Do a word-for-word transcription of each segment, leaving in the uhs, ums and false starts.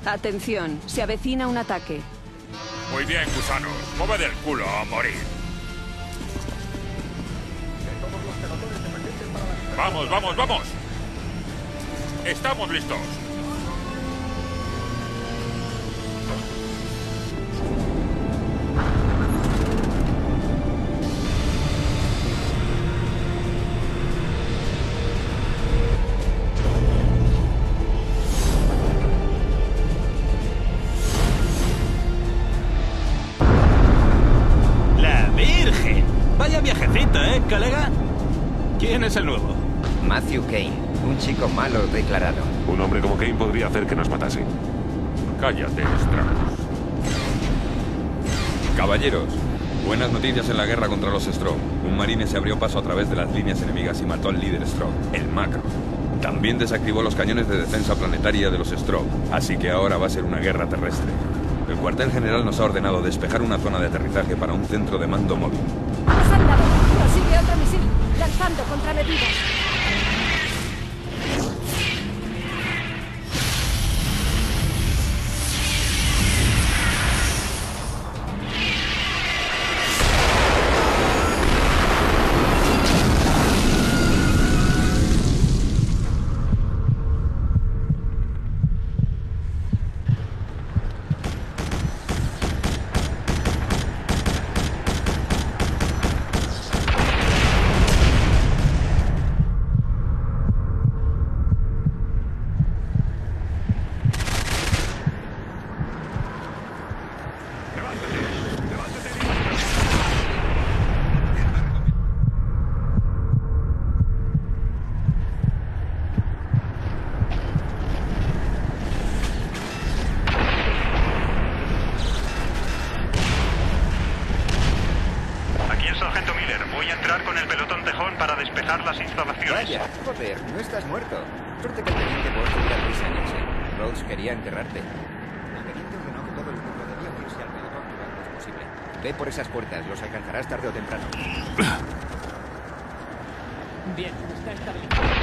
Atención, se avecina un ataque. Muy bien, gusanos. Mueve del culo a morir. Vamos, vamos, vamos. Estamos listos. ¡La Virgen! Vaya viajecito, ¿eh, colega? ¿Quién es el nuevo? Matthew Kane, un chico malo declarado. Un hombre como Kane podría hacer que nos matase. Cállate, Strauss. Caballeros, buenas noticias en la guerra contra los Strong. Un marine se abrió paso a través de las líneas enemigas y mató al líder Strong, el Macro. También desactivó los cañones de defensa planetaria de los Strong, así que ahora va a ser una guerra terrestre. El cuartel general nos ha ordenado despejar una zona de aterrizaje para un centro de mando móvil. Nos han dado. Prosigue otro misil. Lanzando contramedidas. Vaya, joder, no estás muerto. Suerte que el teniente Bosch hubiera prisa en irse. Rhodes quería enterrarte. El teniente ordenó que todo el mundo debía unirse al pelotón lo antes posible. Ve por esas puertas, los alcanzarás tarde o temprano. Bien, está estabilizado.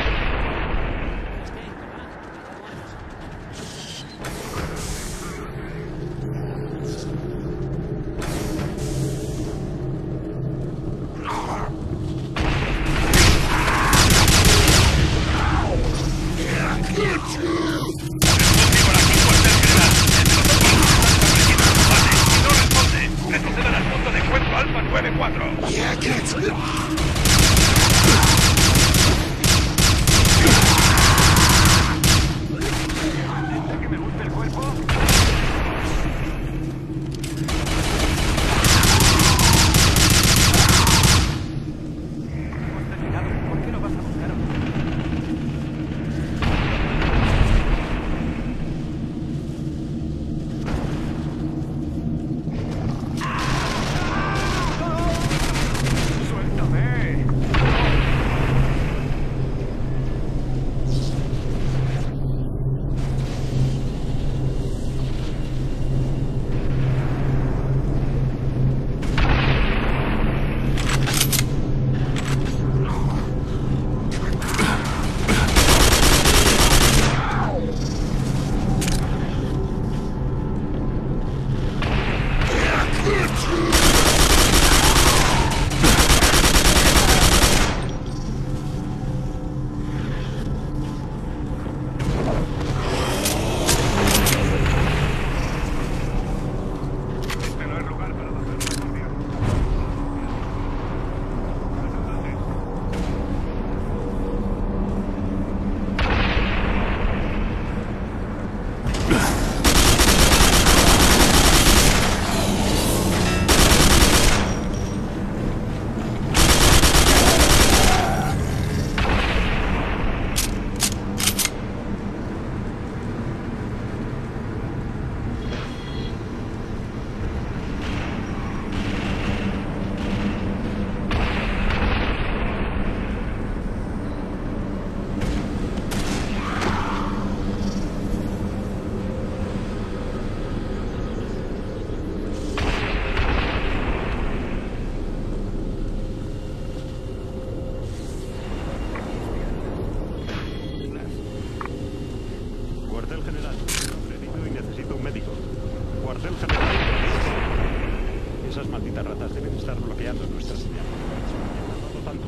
Cuartel general. Ready. herido y necesito un médico. Cuartel general. Esas malditas ratas deben estar bloqueando nuestra señal. No tanto.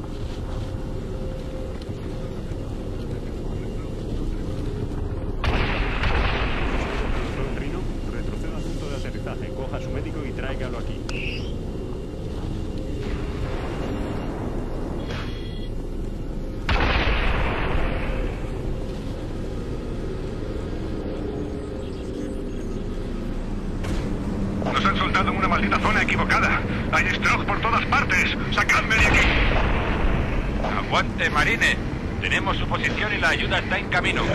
Trino, retroceda al punto de aterrizaje. Coja a su médico y tráigalo aquí. Nos han soltado en una maldita zona equivocada. Hay Strogg por todas partes. ¡Sacadme de aquí! ¡Aguante, Marine! Tenemos su posición y la ayuda está en camino.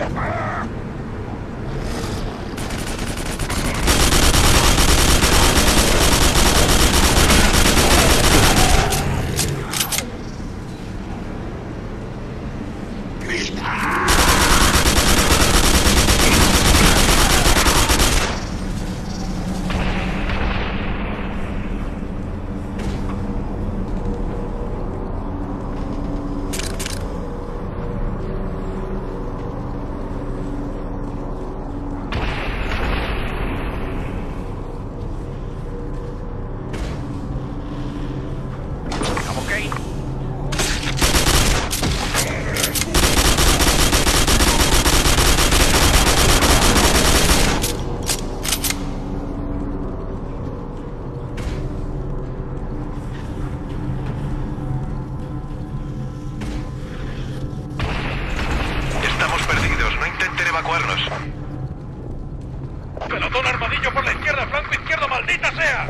Estamos perdidos. No intenten evacuarnos. ¡Pelotón armadillo por la izquierda! ¡Flanco izquierdo, maldita sea!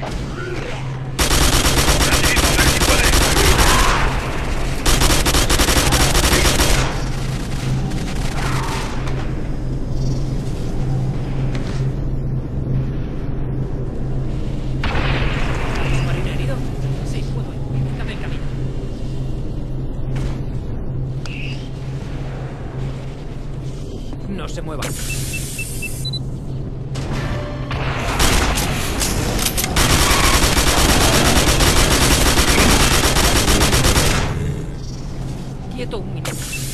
¿Marine herido? Sí, puedo ir. Dame el camino. No se mueva. Quieto un minuto.